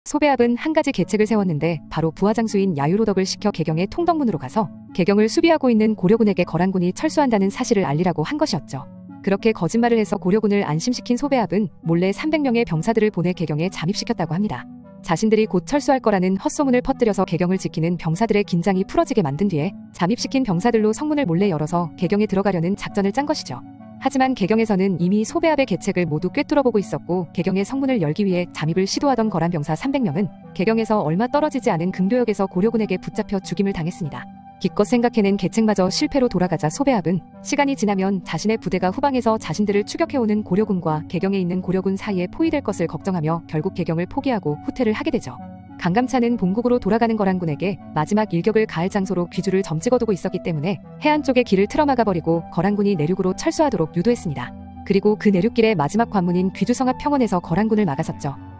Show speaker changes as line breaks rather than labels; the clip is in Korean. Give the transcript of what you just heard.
소배합은 한 가지 계책을 세웠는데 바로 부하장수인 야유로덕을 시켜 개경의 통덕문으로 가서 개경을 수비하고 있는 고려군에게 거란군이 철수한다는 사실을 알리라고 한 것이었죠. 그렇게 거짓말을 해서 고려군을 안심시킨 소배합은 몰래 300명의 병사들을 보내 개경에 잠입시켰다고 합니다. 자신들이 곧 철수할 거라는 헛소문을 퍼뜨려서 개경을 지키는 병사들의 긴장이 풀어지게 만든 뒤에 잠입시킨 병사들로 성문을 몰래 열어서 개경에 들어가려는 작전을 짠 것이죠. 하지만 개경에서는 이미 소배합의 계책을 모두 꿰뚫어보고 있었고 개경의 성문을 열기 위해 잠입을 시도하던 거란 병사 300명은 개경에서 얼마 떨어지지 않은 금도역에서 고려군에게 붙잡혀 죽임을 당했습니다. 기껏 생각해낸 계책마저 실패로 돌아가자 소배합은 시간이 지나면 자신의 부대가 후방에서 자신들을 추격해오는 고려군과 개경에 있는 고려군 사이에 포위될 것을 걱정하며 결국 개경을 포기하고 후퇴를 하게 되죠. 강감찬은 본국으로 돌아가는 거란군에게 마지막 일격을 가할 장소로 귀주를 점찍어두고 있었기 때문에 해안 쪽의 길을 틀어막아버리고 거란군이 내륙으로 철수하도록 유도했습니다. 그리고 그 내륙길의 마지막 관문인 귀주성 앞 평원에서 거란군을 막아섰죠.